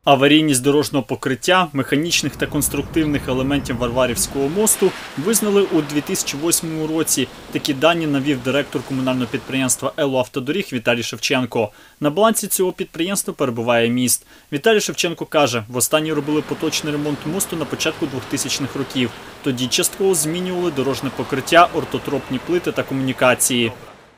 Аварійність дорожнього покриття, механічних та конструктивних елементів Варварівського мосту визнали у 2008 році. Такі дані навів директор комунального підприємства «Елоавтодоріг» Віталій Шевченко. На балансі цього підприємства перебуває міст. Віталій Шевченко каже, востаннє робили поточний ремонт мосту на початку 2000-х років. Тоді частково змінювали дорожне покриття, ортотропні плити та комунікації.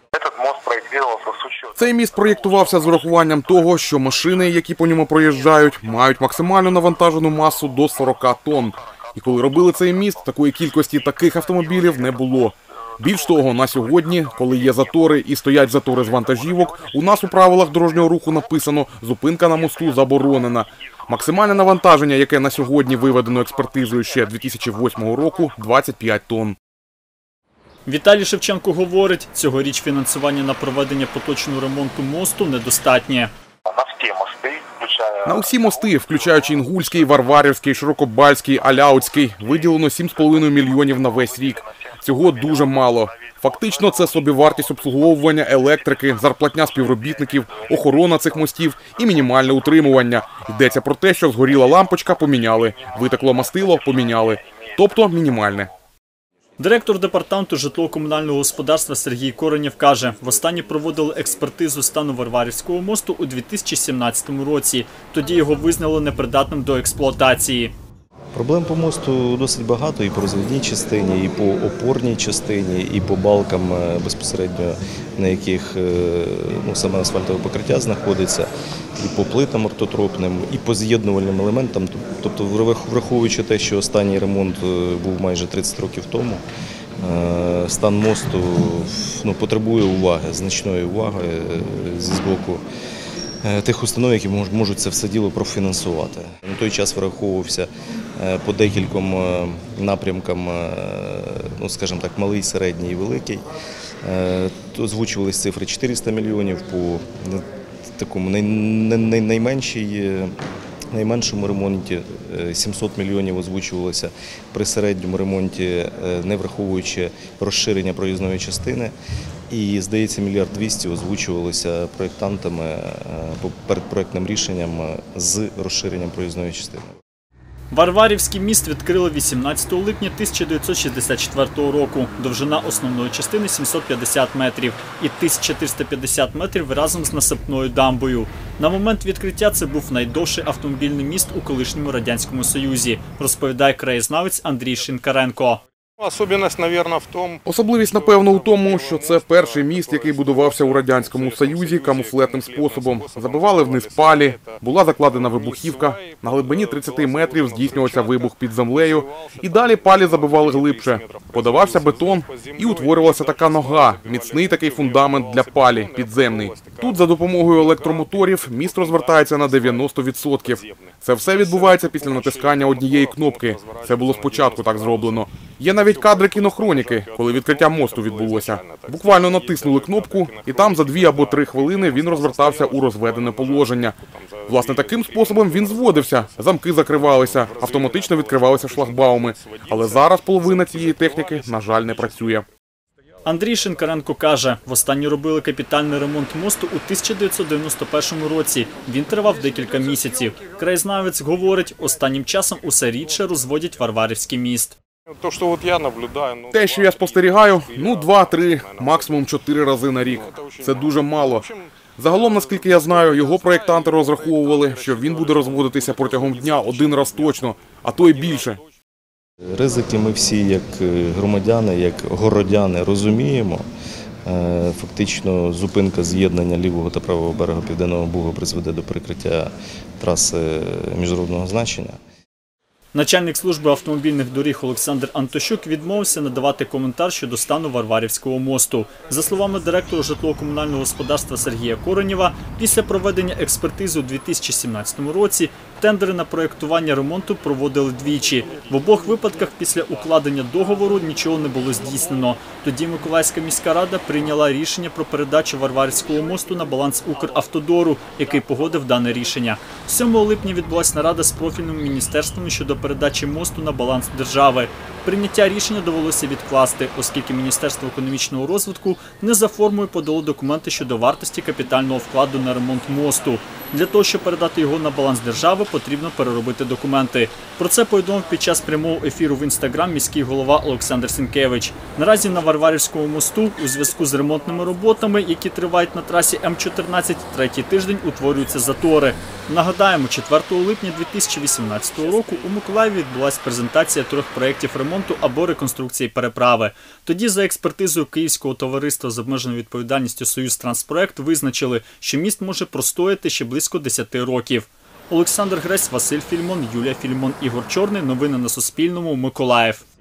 Цей міст проєктувався з урахуванням того, що машини, які по ньому проїжджають, мають максимальну навантажену масу до 40 тонн. І коли робили цей міст, такої кількості таких автомобілів не було. Більш того, на сьогодні, коли є затори і стоять затори з вантажівок, у нас у правилах дорожнього руху написано «зупинка на мосту заборонена». Максимальне навантаження, яке на сьогодні виведено експертизою ще 2008 року – 25 тонн. Віталій Шевченко говорить, цьогоріч фінансування на проведення поточного ремонту мосту недостатнє. На усі мости, включаючи Інгульський, Варварівський, Широкобальський, Аляутський, виділено 7,5 мільйонів на весь рік. Цього дуже мало. Фактично це собівартість обслуговування електрики, зарплатня співробітників, охорона цих мостів і мінімальне утримування. Йдеться про те, що згоріла лампочка – поміняли, витекло мастило – поміняли. Тобто мінімальне. Директор департаменту житлово-комунального господарства Сергій Коренєв каже, востаннє проводили експертизу стану Варварівського мосту у 2017 році. Тоді його визнали непридатним до експлуатації. Проблем по мосту досить багато і по розвідній частині, і по опорній частині, і по балкам, безпосередньо на яких саме асфальтове покриття знаходиться, і по плитам ортотропним, і по з'єднувальним елементам. Тобто, враховуючи те, що останній ремонт був майже 30 років тому, стан мосту потребує уваги, значної уваги зі боку тих установ, які можуть це все діло профінансувати. На той час враховувався по декільком напрямкам, скажімо так, малий, середній і великий. Озвучувалися цифри 400 мільйонів, по такому найменшому ремонті 700 мільйонів озвучувалося, при середньому ремонті, не враховуючи розширення проїзної частини. І, здається, 1 200 000 озвучувалося проєктантами перед проєктним рішенням з розширенням проїзної частини. Варварівський міст відкрили 18 липня 1964 року. Довжина основної частини – 750 метрів і 1350 метрів разом з насипною дамбою. На момент відкриття це був найдовший автомобільний міст у колишньому Радянському Союзі, розповідає краєзнавець Андрій Шинкаренко. Особливість, напевно, у тому, що це перший міст, який будувався у Радянському Союзі камуфлетним способом. Забивали вниз палі, була закладена вибухівка, на глибині 30 метрів здійснювався вибух під землею, і далі палі забивали глибше. Подавався бетон і утворювалася така нога, міцний такий фундамент для палі, підземний. Тут за допомогою електромоторів міст розвертається на 90%. Це все відбувається після натискання однієї кнопки. Це було спочатку так зроблено. Є навіть кадри кінохроніки, коли відкриття мосту відбулося. Буквально натиснули кнопку, і там за 2 або 3 хвилини він розвертався у розведене положення. Власне, таким способом він зводився. Замки закривалися, автоматично відкривалися шлагбауми. Але зараз половина цієї техніки, на жаль, не працює. Андрій Шинкаренко каже, востаннє робили капітальний ремонт мосту у 1991 році. Він тривав декілька місяців. Краєзнавець говорить, останнім часом усе рідше розводять Варварівський міст. Те, що я спостерігаю, 2-3, максимум 4 рази на рік. Це дуже мало. Загалом, наскільки я знаю, його проєктанти розраховували, що він буде розводитися протягом дня 1 раз точно, а то й більше. Ризики ми всі, як громадяни, як городяни, розуміємо. Фактично, зупинка з'єднання лівого та правого берега Південного Бугу призведе до перекриття траси міжнародного значення. Начальник служби автомобільних доріг Олександр Антощук відмовився надавати коментар щодо стану Варварівського мосту. За словами директора житлово-комунального господарства Сергія Коренєва, після проведення експертизи у 2017 році тендери на проєктування ремонту проводили двічі. В обох випадках після укладення договору нічого не було здійснено. Тоді Миколаївська міська рада прийняла рішення про передачу Варварівського мосту на баланс Укравтодору, який погодив дане рішення. 7 липня відбулася нарада з профільним міністерством щодо передачі мосту на баланс держави. Прийняття рішення довелося відкласти, оскільки Міністерство економічного розвитку не за формою подало документи щодо вартості капітального вкладу на ремонт мосту. Для того, щоб передати його на баланс держави, потрібно переробити документи. Про це повідомив під час прямого ефіру в Інстаграм міський голова Олександр Сінкевич. Наразі на Варварівському мосту у зв'язку з ремонтними роботами, які тривають на трасі М14, третій тиждень утворюються затори. Нагадаємо, 4 липня 2018 року у Миколаєві відбулася презентація 3 проєктів ремонту або реконструкції переправи. Тоді за експертизою Київського товариства з обмеженою відповідальністю «Союзтранспроект» визначили, що міст може простояти ще близько 10 років. Олександр Гресь, Василь Фільмон, Юлія Фільмон, Ігор Чорний. Новини на Суспільному. Миколаїв.